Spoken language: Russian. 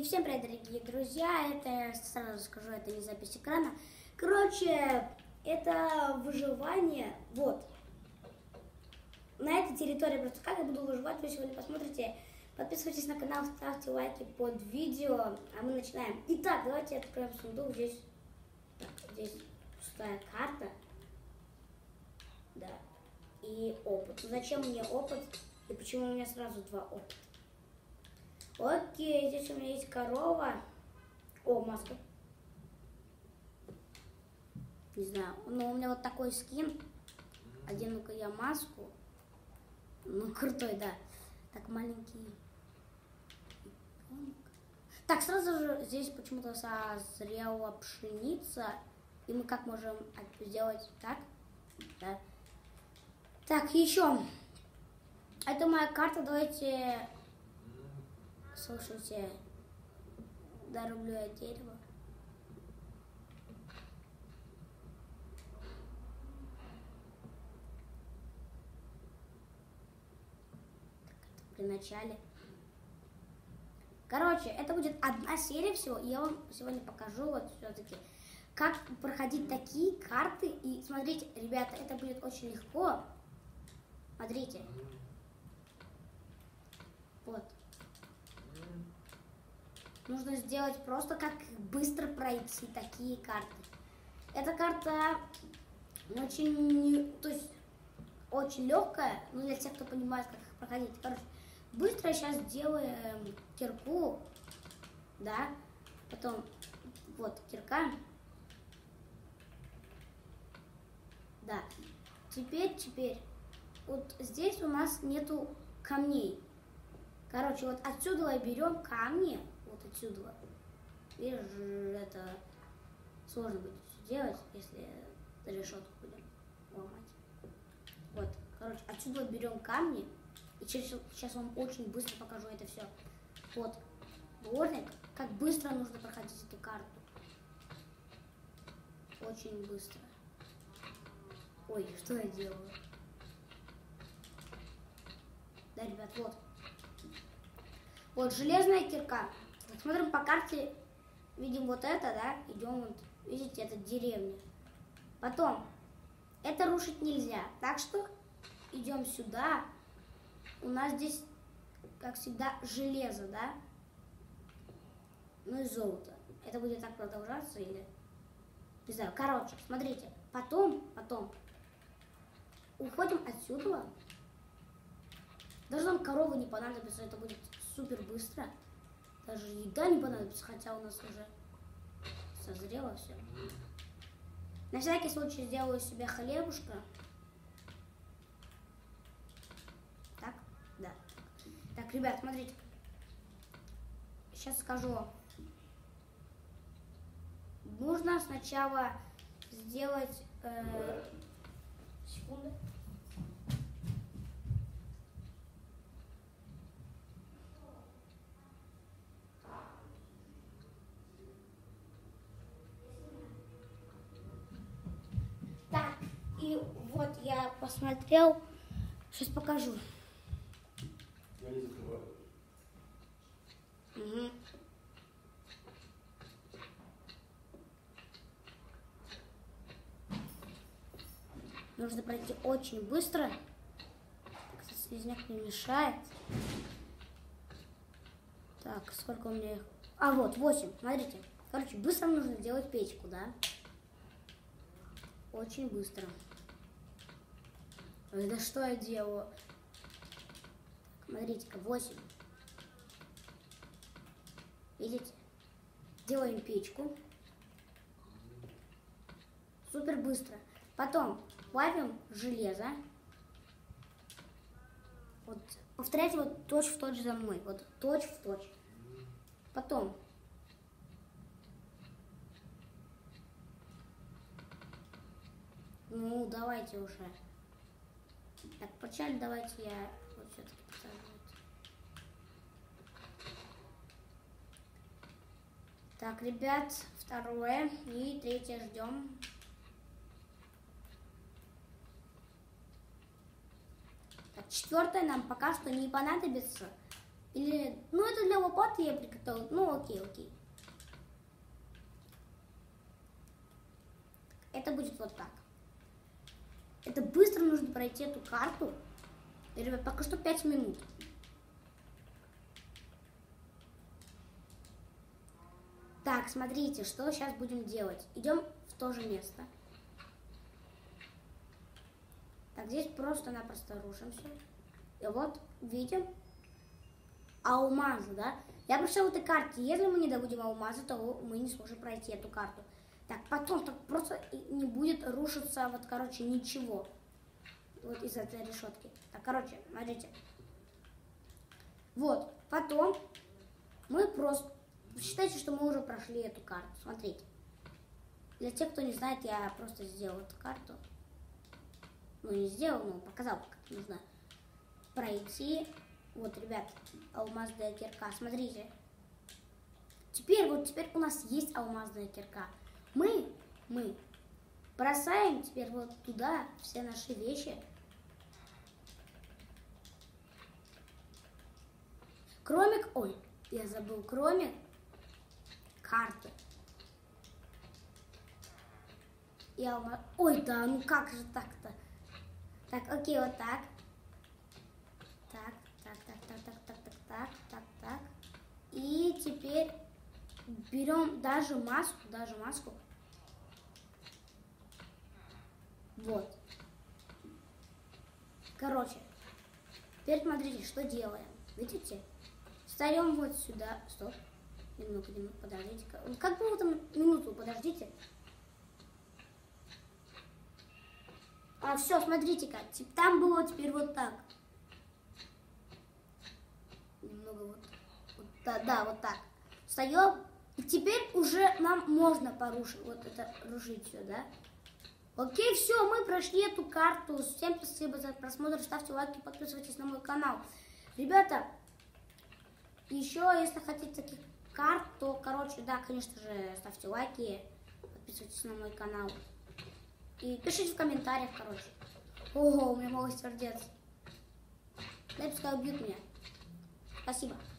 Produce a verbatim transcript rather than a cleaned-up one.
И всем привет, дорогие друзья, это, сразу скажу, это не запись экрана. Короче, это выживание, вот. На этой территории просто как я буду выживать, вы сегодня посмотрите. Подписывайтесь на канал, ставьте лайки под видео, а мы начинаем. Итак, давайте откроем сундук, здесь, так, здесь пустая карта. Да, и опыт. Зачем мне опыт и почему у меня сразу два опыта? Окей, здесь у меня есть корова. О, маска. Не знаю, но у меня вот такой скин. Одену-ка я маску. Ну, крутой, да. Так, маленький. Так, сразу же здесь почему-то созрела пшеница. И мы как можем сделать так? Да. Так, еще. Это моя карта, давайте... Слушайте, дорублю я дерево. Так, это при начале. Короче, это будет одна серия всего, и я вам сегодня покажу вот все-таки, как проходить такие карты. И смотрите, ребята, это будет очень легко. Смотрите. Вот. Нужно сделать просто, как быстро пройти такие карты. Эта карта очень, то есть, очень легкая, но для тех, кто понимает, как их проходить. Короче, быстро сейчас делаем кирку, да, потом вот кирка, да. Теперь, теперь, вот здесь у нас нету камней. Короче, вот отсюда берем камни. Вот отсюда. Видишь, это сложно будет делать, если решетку будем ломать. Вот, короче, отсюда берем камни. И сейчас вам очень быстро покажу это все. Вот, дворник, как быстро нужно проходить эту карту. Очень быстро. Ой, что я делаю? Да, ребят, вот. Вот железная кирка. Смотрим по карте, видим вот это, да, идем вот, видите, это деревня. Потом, это рушить нельзя, так что идем сюда. У нас здесь, как всегда, железо, да, ну и золото. Это будет так продолжаться или, не знаю, короче, смотрите. Потом, потом, уходим отсюда. Даже нам коровы не понадобится, это будет супер быстро. Даже еда не понадобится, хотя у нас уже созрело все. На всякий случай сделаю себе хлебушка. Так, да. Так, ребят, смотрите. Сейчас скажу. Нужно сначала сделать... Э, секунду. И вот я посмотрел, сейчас покажу. Я не закрываю. Угу. Нужно пройти очень быстро. Так, слизняк не мешает. Так, сколько у меня их? А, вот, восемь, смотрите. Короче, быстро нужно делать печку, да? Очень быстро. Ой, да что я делаю? Смотрите-ка, восемь. Видите? Делаем печку. Супер быстро. Потом плавим железо. Вот повторяйте вот точь в точь за мной. Вот точь в точь. Потом ну, давайте уже. Так, вначале давайте я вот все-таки посажу. Так, ребят, второе и третье ждем. Так, четвертое нам пока что не понадобится. Или, ну это для лопаты я приготовил. Ну окей, окей. Это будет вот так. Это быстро нужно пройти эту карту. И, ребят, пока что пять минут. Так, смотрите, что сейчас будем делать. Идем в то же место. Так, здесь просто-напросто рушимся. И вот видим алмазы, да? Я пришел в этой карте. Если мы не добудем алмазы, то мы не сможем пройти эту карту. Так, потом так просто не будет рушиться, вот, короче, ничего. Вот из этой решетки. Так, короче, смотрите. Вот, потом мы просто... Считайте, что мы уже прошли эту карту. Смотрите. Для тех, кто не знает, я просто сделал эту карту. Ну, не сделал, но показал, как это нужно пройти. Вот, ребят, алмазная кирка. Смотрите. Теперь, вот теперь у нас есть алмазная кирка. Мы, мы бросаем теперь вот туда все наши вещи. Кроме, ой, я забыл, кроме карты. И алмаз... Ой, да, ну как же так-то? Так, окей, вот так. Так, так, так, так, так, так, так, так, так, так. И теперь берем даже маску, даже маску. Вот. Короче, теперь смотрите, что делаем. Видите? Встаем вот сюда. Стоп. Немного, немного, подождите. Как бы там минуту, подождите. А, все, смотрите-ка. Там было теперь вот так. Немного вот. вот да, да, вот так. Встаем. И теперь уже нам можно порушить. Вот это рушить все, да? Окей, все, мы прошли эту карту. Всем спасибо за просмотр. Ставьте лайки, подписывайтесь на мой канал. Ребята, еще, если хотите таких карт, то, короче, да, конечно же, ставьте лайки, подписывайтесь на мой канал. И пишите в комментариях, короче. Ого, у меня много сердец. Дай пускай убьют меня. Спасибо.